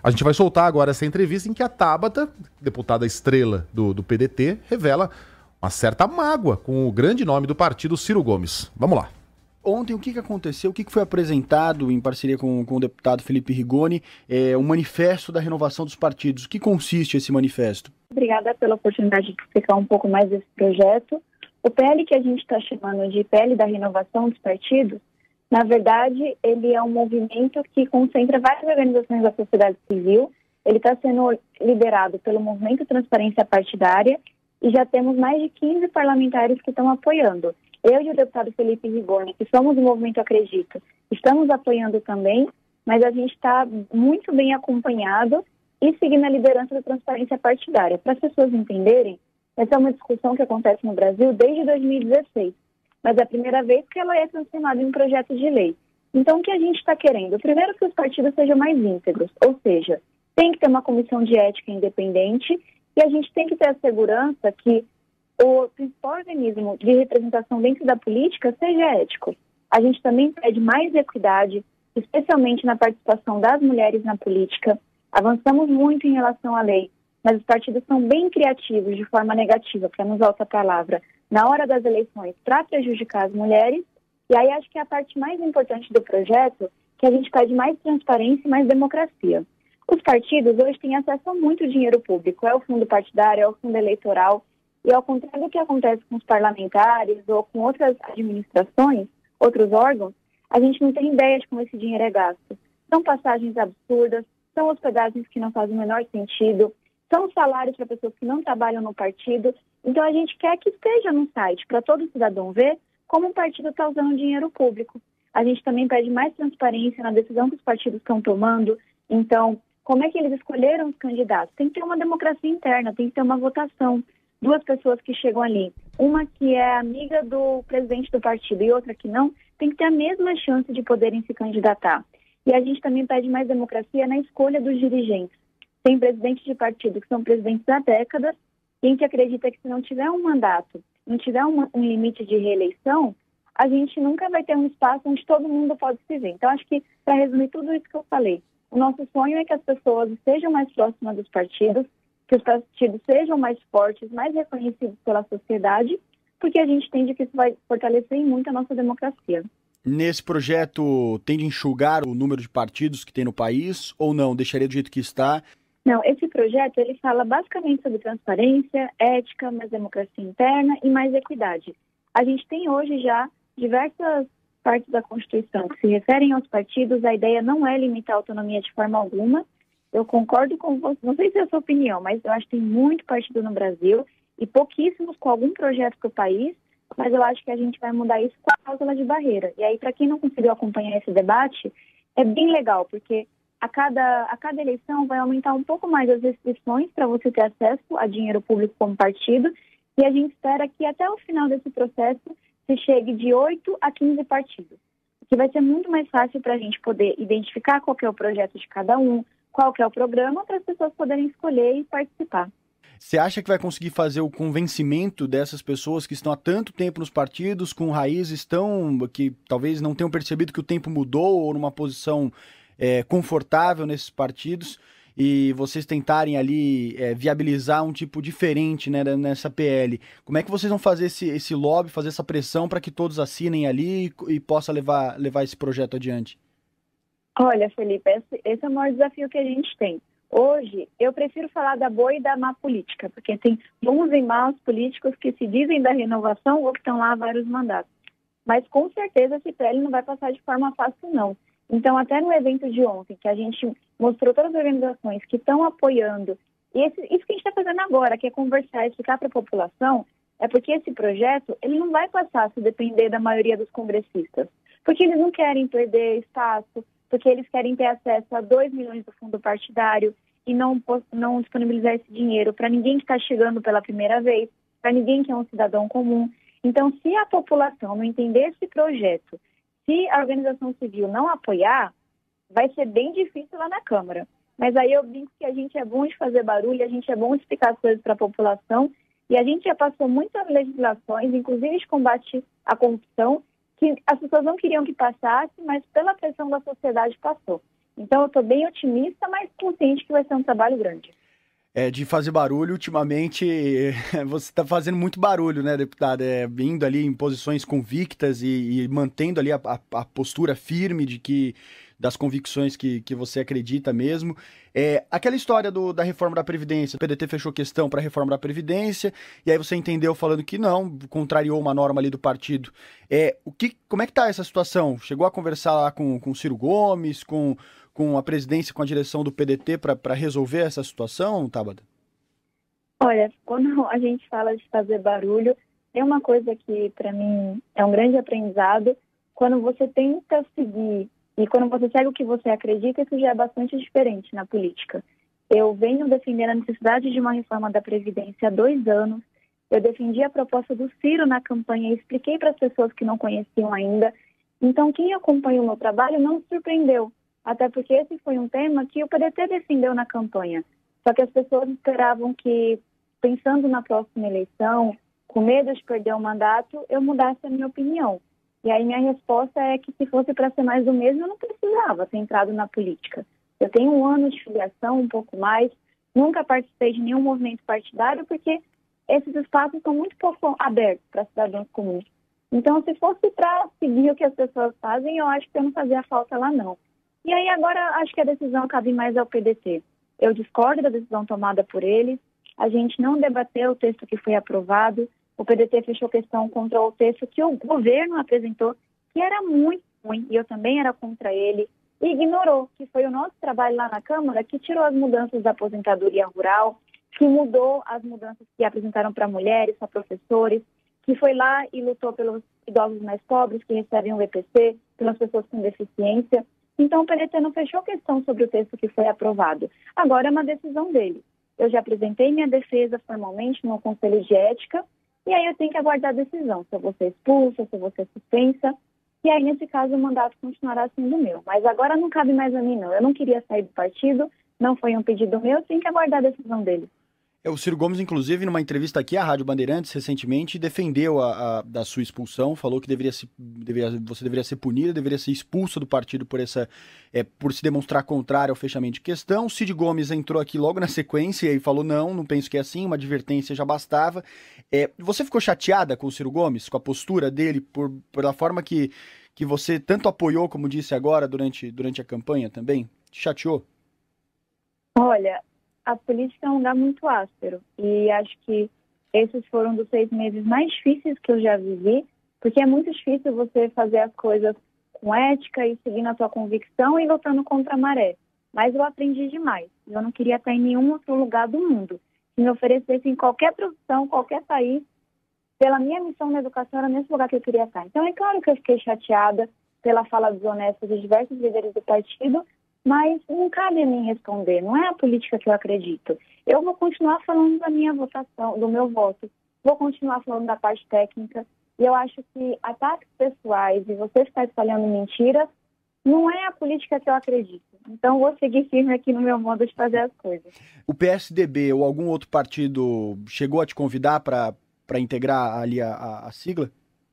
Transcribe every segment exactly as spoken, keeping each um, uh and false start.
A gente vai soltar agora essa entrevista em que a Tabata, deputada estrela do, do P D T, revela uma certa mágoa com o grande nome do partido, Ciro Gomes. Vamos lá. Ontem, o que, que aconteceu? O que, que foi apresentado em parceria com, com o deputado Felipe Rigoni, é, o manifesto da renovação dos partidos? O que consiste esse manifesto? Obrigada pela oportunidade de explicar um pouco mais desse projeto. O P L que a gente está chamando de P L da renovação dos partidos, na verdade, ele é um movimento que concentra várias organizações da sociedade civil. Ele está sendo liderado pelo Movimento Transparência Partidária e já temos mais de quinze parlamentares que estão apoiando. Eu e o deputado Felipe Rigoni, que somos do Movimento Acredito, estamos apoiando também, mas a gente está muito bem acompanhado e seguindo a liderança da transparência partidária. Para as pessoas entenderem, essa é uma discussão que acontece no Brasil desde dois mil e dezesseis, mas é a primeira vez que ela é transformada em um projeto de lei. Então, o que a gente está querendo? Primeiro, que os partidos sejam mais íntegros, ou seja, tem que ter uma comissão de ética independente e a gente tem que ter a segurança que o principal organismo de representação dentro da política seja ético. A gente também pede mais equidade, especialmente na participação das mulheres na política. Avançamos muito em relação à lei, mas os partidos são bem criativos de forma negativa, para não usar outra palavra, na hora das eleições, para prejudicar as mulheres. E aí acho que é a parte mais importante do projeto, que a gente pede mais transparência e mais democracia. Os partidos hoje têm acesso a muito dinheiro público, é o fundo partidário, é o fundo eleitoral. E ao contrário do que acontece com os parlamentares ou com outras administrações, outros órgãos, a gente não tem ideia de como esse dinheiro é gasto. São passagens absurdas, são hospedagens que não fazem o menor sentido, são salários para pessoas que não trabalham no partido. Então a gente quer que esteja no site para todo cidadão ver como o partido está usando dinheiro público. A gente também pede mais transparência na decisão que os partidos estão tomando. Então, como é que eles escolheram os candidatos? Tem que ter uma democracia interna, tem que ter uma votação. Duas pessoas que chegam ali, uma que é amiga do presidente do partido e outra que não, tem que ter a mesma chance de poderem se candidatar. E a gente também pede mais democracia na escolha dos dirigentes. Tem presidentes de partido que são presidentes há décadas, e a gente acredita que se não tiver um mandato, não tiver um, um limite de reeleição, a gente nunca vai ter um espaço onde todo mundo pode se ver. Então, acho que, para resumir tudo isso que eu falei, o nosso sonho é que as pessoas estejam mais próximas dos partidos, que os partidos sejam mais fortes, mais reconhecidos pela sociedade, porque a gente entende que isso vai fortalecer muito a nossa democracia. Nesse projeto, tem de enxugar o número de partidos que tem no país ou não? Deixaria do jeito que está? Não, esse projeto ele fala basicamente sobre transparência, ética, mais democracia interna e mais equidade. A gente tem hoje já diversas partes da Constituição que se referem aos partidos. A ideia não é limitar a autonomia de forma alguma. Eu concordo com você, não sei se é a sua opinião, mas eu acho que tem muito partido no Brasil e pouquíssimos com algum projeto para o país, mas eu acho que a gente vai mudar isso com a cláusula de barreira. E aí, para quem não conseguiu acompanhar esse debate, é bem legal, porque a cada, a cada eleição vai aumentar um pouco mais as restrições para você ter acesso a dinheiro público como partido, e a gente espera que até o final desse processo se chegue de oito a quinze partidos, que vai ser muito mais fácil para a gente poder identificar qual que é o projeto de cada um, qual que é o programa, para as pessoas poderem escolher e participar. Você acha que vai conseguir fazer o convencimento dessas pessoas que estão há tanto tempo nos partidos, com raízes tão que talvez não tenham percebido que o tempo mudou ou numa posição é, confortável nesses partidos, e vocês tentarem ali é, viabilizar um tipo diferente, né, nessa P L? Como é que vocês vão fazer esse, esse lobby, fazer essa pressão para que todos assinem ali e, e possa levar, levar esse projeto adiante? Olha, Felipe, esse, esse é o maior desafio que a gente tem. Hoje, eu prefiro falar da boa e da má política, porque tem bons e maus políticos que se dizem da renovação ou que estão lá há vários mandatos. Mas, com certeza, esse P L não vai passar de forma fácil, não. Então, até no evento de ontem, que a gente mostrou todas as organizações que estão apoiando, e esse, isso que a gente está fazendo agora, que é conversar e explicar para a população, é porque esse projeto ele não vai passar se depender da maioria dos congressistas. Porque eles não querem perder espaço, porque eles querem ter acesso a dois milhões do fundo partidário e não, não disponibilizar esse dinheiro para ninguém que está chegando pela primeira vez, para ninguém que é um cidadão comum. Então, se a população não entender esse projeto, se a organização civil não apoiar, vai ser bem difícil lá na Câmara. Mas aí eu brinco que a gente é bom de fazer barulho, a gente é bom de explicar as coisas para a população, e a gente já passou muitas legislações, inclusive de combate à corrupção, que as pessoas não queriam que passasse, mas pela pressão da sociedade passou. Então, eu estou bem otimista, mas consciente que vai ser um trabalho grande. É, de fazer barulho, ultimamente, você está fazendo muito barulho, né, deputada? É, indo ali em posições convictas e, e mantendo ali a, a, a postura firme de que, das convicções que, que você acredita mesmo. É, aquela história do, da reforma da Previdência, o P D T fechou questão para a reforma da Previdência, e aí você entendeu falando que não, contrariou uma norma ali do partido. É, o que, como é que está essa situação? Chegou a conversar lá com, com o Ciro Gomes, com... com a presidência, com a direção do P D T para resolver essa situação, Tabata? Olha, quando a gente fala de fazer barulho, tem uma coisa que para mim é um grande aprendizado. Quando você tenta seguir e quando você segue o que você acredita, isso já é bastante diferente na política. Eu venho defendendo a necessidade de uma reforma da Previdência há dois anos. Eu defendi a proposta do Ciro na campanha e expliquei para as pessoas que não conheciam ainda. Então, quem acompanha o meu trabalho não se surpreendeu. Até porque esse foi um tema que o P D T defendeu na campanha. Só que as pessoas esperavam que, pensando na próxima eleição, com medo de perder o mandato, eu mudasse a minha opinião. E aí minha resposta é que se fosse para ser mais do mesmo, eu não precisava ter entrado na política. Eu tenho um ano de filiação, um pouco mais, nunca participei de nenhum movimento partidário, porque esses espaços são muito pouco abertos para cidadãos comuns. Então, se fosse para seguir o que as pessoas fazem, eu acho que eu não fazia falta lá, não. E aí agora acho que a decisão cabe mais ao P D T. Eu discordo da decisão tomada por eles. A gente não debateu o texto que foi aprovado. O P D T fechou questão contra o texto que o governo apresentou, que era muito ruim, e eu também era contra ele, e ignorou que foi o nosso trabalho lá na Câmara que tirou as mudanças da aposentadoria rural, que mudou as mudanças que apresentaram para mulheres, para professores, que foi lá e lutou pelos idosos mais pobres que recebem o V P C, pelas pessoas com deficiência. Então, o P D T não fechou questão sobre o texto que foi aprovado. Agora é uma decisão dele. Eu já apresentei minha defesa formalmente no Conselho de Ética, e aí eu tenho que aguardar a decisão, se eu vou ser expulsa, se eu vou ser suspensa, e aí, nesse caso, o mandato continuará sendo meu. Mas agora não cabe mais a mim, não. Eu não queria sair do partido, não foi um pedido meu, tenho que aguardar a decisão dele. É, o Ciro Gomes, inclusive, numa entrevista aqui à Rádio Bandeirantes, recentemente, defendeu a, a da sua expulsão, falou que deveria se, deveria, você deveria ser punida, deveria ser expulsa do partido por, essa, é, por se demonstrar contrário ao fechamento de questão. O Cid Gomes entrou aqui logo na sequência e falou, não, não penso que é assim, uma advertência já bastava. É, você ficou chateada com o Ciro Gomes, com a postura dele, por, pela forma que, que você tanto apoiou, como disse agora, durante, durante a campanha também? Te chateou? Olha... A política é um lugar muito áspero e acho que esses foram dos seis meses mais difíceis que eu já vivi, porque é muito difícil você fazer as coisas com ética e seguindo a tua convicção e lutando contra a maré. Mas eu aprendi demais. Eu não queria estar em nenhum outro lugar do mundo. Se me oferecesse em qualquer profissão, qualquer país, pela minha missão na educação, era nesse lugar que eu queria estar. Então é claro que eu fiquei chateada pela fala desonesta de diversos líderes do partido, mas não cabe a mim responder, não é a política que eu acredito. Eu vou continuar falando da minha votação, do meu voto, vou continuar falando da parte técnica, e eu acho que ataques pessoais e você ficar espalhando mentiras não é a política que eu acredito. Então, vou seguir firme aqui no meu modo de fazer as coisas. O P S D B ou algum outro partido chegou a te convidar para para integrar ali a, a, a sigla?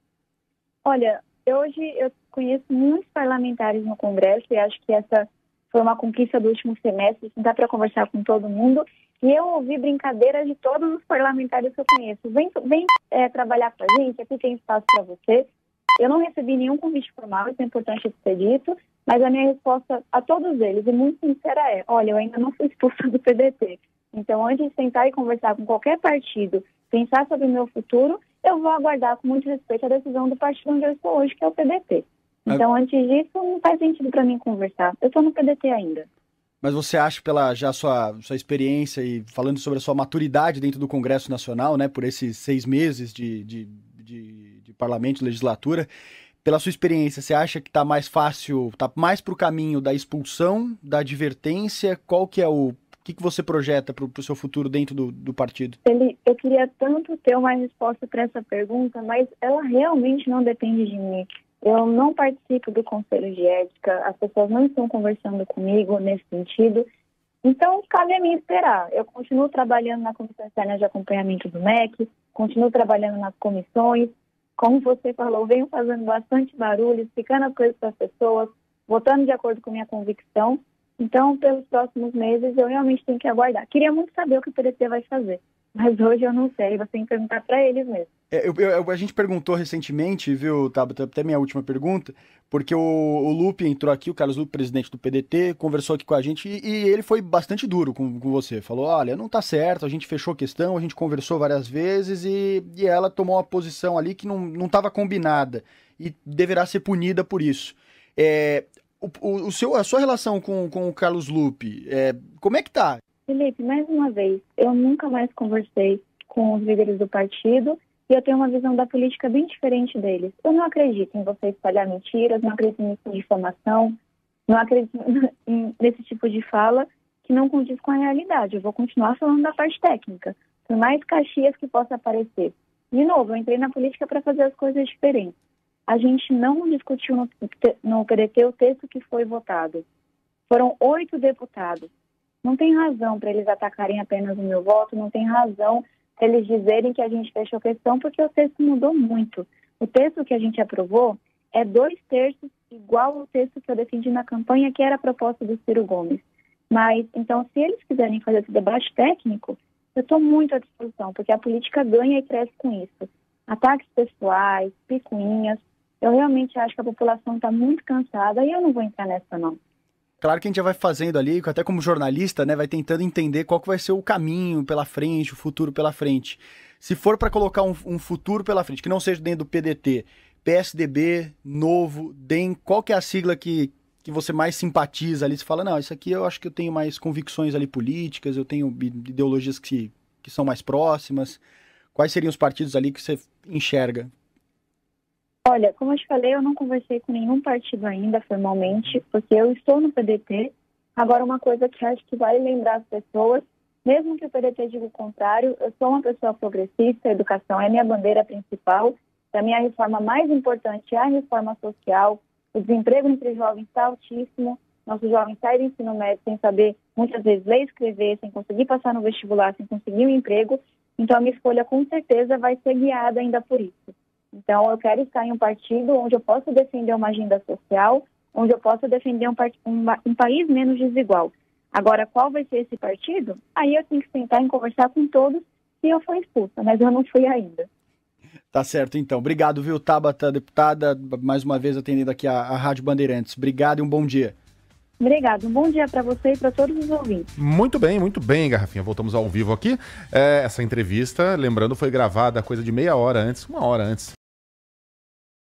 Olha, hoje eu conheço muitos parlamentares no Congresso e acho que essa foi uma conquista do último semestre, dá para conversar com todo mundo. E eu ouvi brincadeiras de todos os parlamentares que eu conheço. Vem, vem é, trabalhar com a gente, aqui tem espaço para você. Eu não recebi nenhum convite formal, isso é importante ser dito, mas a minha resposta a todos eles, e muito sincera, é: olha, eu ainda não fui expulsa do P D T. Então, antes de sentar e conversar com qualquer partido, pensar sobre o meu futuro, eu vou aguardar com muito respeito a decisão do partido onde eu estou hoje, que é o P D T. Então, antes disso, não faz sentido para mim conversar. Eu estou no P D T ainda. Mas você acha, pela já sua, sua experiência e falando sobre a sua maturidade dentro do Congresso Nacional, né, por esses seis meses de, de, de, de parlamento, legislatura, pela sua experiência, você acha que está mais fácil, está mais para o caminho da expulsão, da advertência? Qual que é o... O que, que você projeta para o seu futuro dentro do, do partido? Ele, eu queria tanto ter uma resposta para essa pergunta, mas ela realmente não depende de mim. Eu não participo do Conselho de Ética, as pessoas não estão conversando comigo nesse sentido. Então, cabe a mim esperar. Eu continuo trabalhando na Comissão Externa de Acompanhamento do M E C, continuo trabalhando nas comissões. Como você falou, venho fazendo bastante barulho, explicando as coisas para as pessoas, votando de acordo com minha convicção. Então, pelos próximos meses, eu realmente tenho que aguardar. Queria muito saber o que o P D T vai fazer, mas hoje eu não sei, você tem que perguntar para eles mesmo. É, eu, eu, a gente perguntou recentemente, viu, Tabata, até minha última pergunta, porque o, o Lupe entrou aqui, o Carlos Lupe, presidente do P D T, conversou aqui com a gente e, e ele foi bastante duro com, com você. Falou, olha, não tá certo, a gente fechou a questão, a gente conversou várias vezes e, e ela tomou uma posição ali que não, não estava combinada e deverá ser punida por isso. É, o, o, o seu, a sua relação com, com o Carlos Lupe, é, como é que tá? Felipe, mais uma vez, eu nunca mais conversei com os líderes do partido e eu tenho uma visão da política bem diferente deles. Eu não acredito em você espalhar mentiras, não acredito em difamação, não acredito nesse tipo de fala que não condiz com a realidade. Eu vou continuar falando da parte técnica, por mais caxias que possa aparecer. De novo, eu entrei na política para fazer as coisas diferentes. A gente não discutiu no, no P D T o texto que foi votado. Foram oito deputados. Não tem razão para eles atacarem apenas o meu voto, não tem razão para eles dizerem que a gente fechou a questão, porque o texto mudou muito. O texto que a gente aprovou é dois terços igual ao texto que eu defendi na campanha, que era a proposta do Ciro Gomes. Mas, então, se eles quiserem fazer esse debate técnico, eu estou muito à disposição, porque a política ganha e cresce com isso. Ataques pessoais, picuinhas, eu realmente acho que a população está muito cansada e eu não vou entrar nessa, não. Claro que a gente já vai fazendo ali, até como jornalista, né, vai tentando entender qual que vai ser o caminho pela frente, o futuro pela frente. Se for para colocar um, um futuro pela frente, que não seja dentro do P D T, P S D B, Novo, D E M, qual que é a sigla que, que você mais simpatiza ali? Você fala, não, isso aqui eu acho que eu tenho mais convicções ali políticas, eu tenho ideologias que, que são mais próximas. Quais seriam os partidos ali que você enxerga? Olha, como eu te falei, eu não conversei com nenhum partido ainda formalmente, porque eu estou no P D T. Agora, uma coisa que acho que vale lembrar as pessoas, mesmo que o P D T diga o contrário, eu sou uma pessoa progressista, a educação é minha bandeira principal. A minha reforma mais importante é a reforma social. O desemprego entre jovens está altíssimo. Nossos jovens saem do ensino médio sem saber, muitas vezes, ler e escrever, sem conseguir passar no vestibular, sem conseguir um emprego. Então, a minha escolha, com certeza, vai ser guiada ainda por isso. Então, eu quero estar em um partido onde eu possa defender uma agenda social, onde eu possa defender um, um, um país menos desigual. Agora, qual vai ser esse partido? Aí eu tenho que sentar e conversar com todos se eu for expulsa, mas eu não fui ainda. Tá certo, então. Obrigado, viu, Tabata, deputada, mais uma vez atendendo aqui a, a Rádio Bandeirantes. Obrigado e um bom dia. Obrigado. Um bom dia para você e para todos os ouvintes. Muito bem, muito bem, Garrafinha. Voltamos ao vivo aqui. É, essa entrevista, lembrando, foi gravada coisa de meia hora antes, uma hora antes